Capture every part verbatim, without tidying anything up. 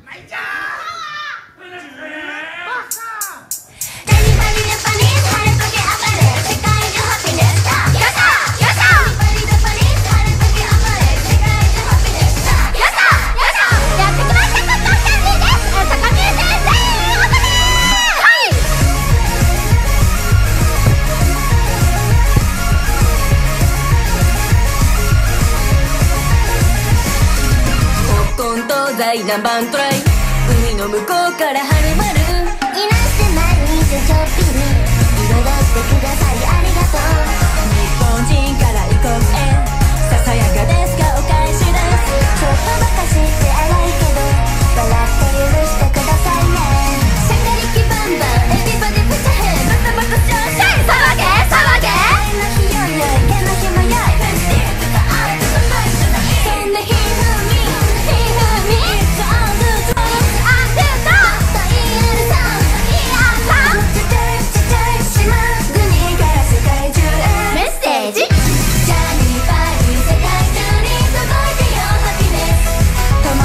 南蛮トライ海の向こうからはるばるいなして毎日ちょっぴり彩ってくださりありがとう日本人から異国へささやかですがお返しですちょっとばかして荒いけど笑って許してくださいねシャカリキバンバンエビバディプチャヘンバタバタシャンシャイ騒げ騒げ愛の日よよい手のひもよいフェンスティークとアートとナイスなそんなひふみひふみ共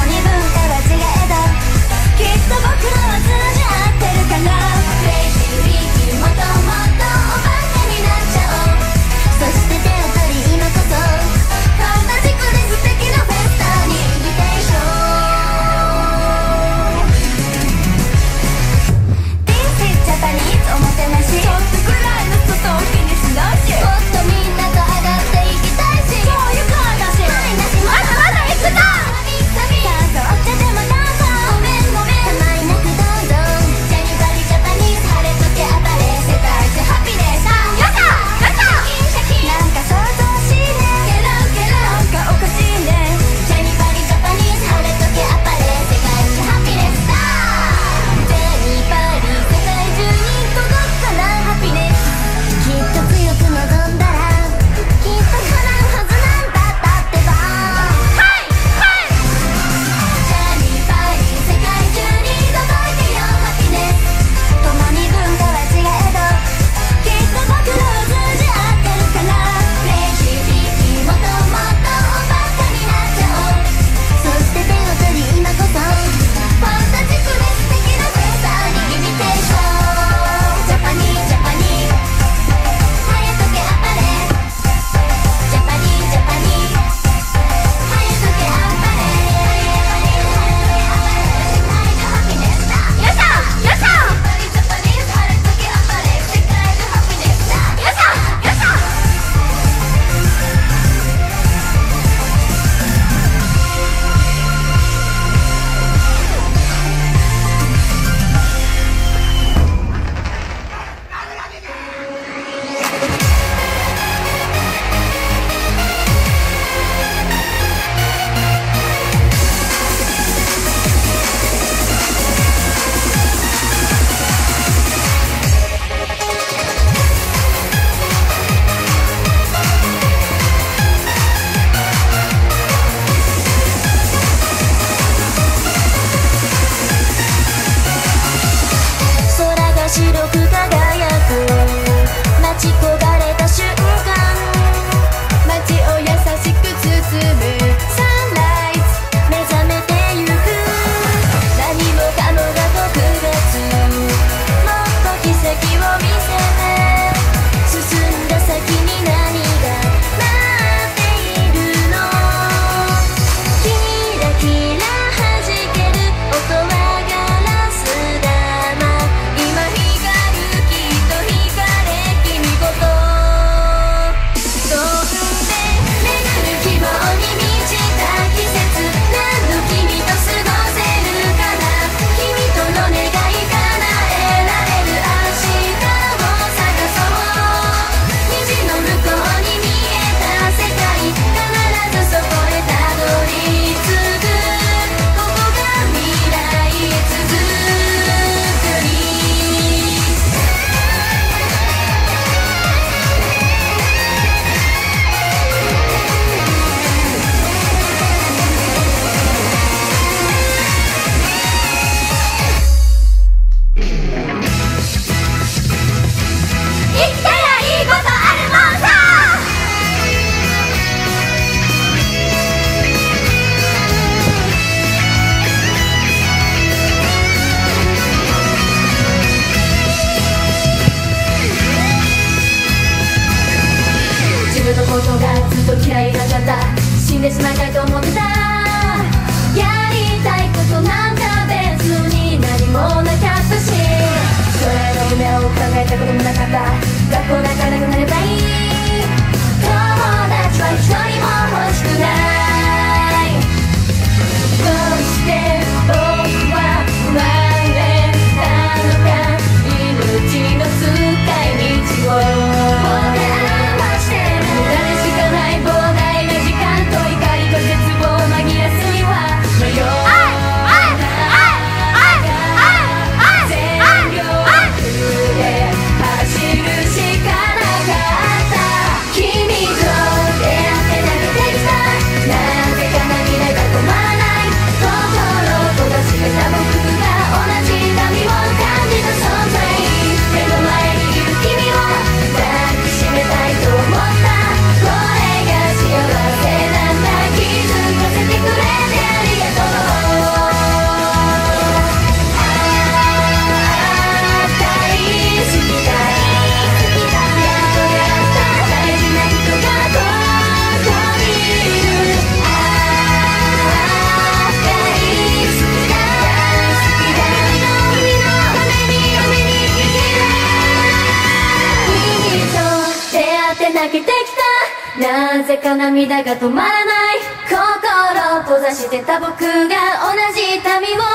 ぜか涙が止まらない心を閉ざしてた僕が同じ痛みを